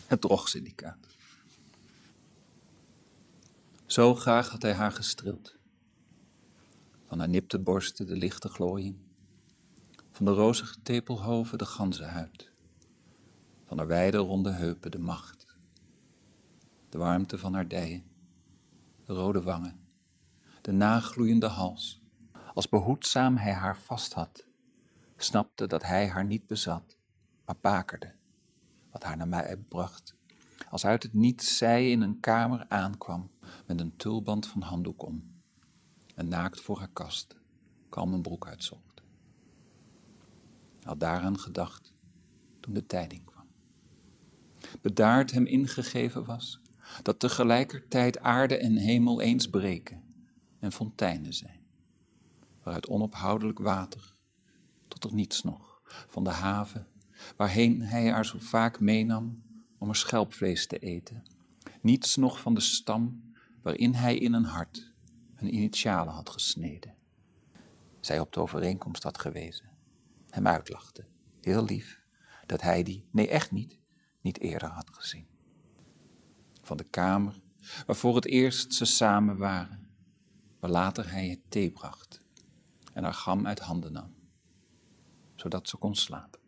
Het drogsyndicaat. Zo graag had hij haar gestreeld. Van haar nipte borsten de lichte glooiing, van de rozige tepelhoven de ganzenhuid, van haar wijde ronde heupen de macht, de warmte van haar dijen, de rode wangen, de nagloeiende hals. Als behoedzaam hij haar vast had, snapte dat hij haar niet bezat, maar bakerde, wat haar naar mij bracht. Als uit het niets zij in een kamer aankwam, met een tulband van handdoek om, en naakt voor haar kast, kalm een broek uitzocht. Had daaraan gedacht, toen de tijding kwam. Bedaard hem ingegeven was, dat tegelijkertijd aarde en hemel eens breken en fonteinen zijn, waaruit onophoudelijk water, tot er niets nog, van de haven, waarheen hij haar zo vaak meenam om er schelpvlees te eten, niets nog van de stam waarin hij in een hart hun initialen had gesneden. Zij op de overeenkomst had gewezen, hem uitlachte, heel lief, dat hij die, nee echt niet eerder had gezien. Van de kamer, waar voor het eerst ze samen waren, waar later hij het thee bracht en haar gam uit handen nam, zodat ze kon slapen.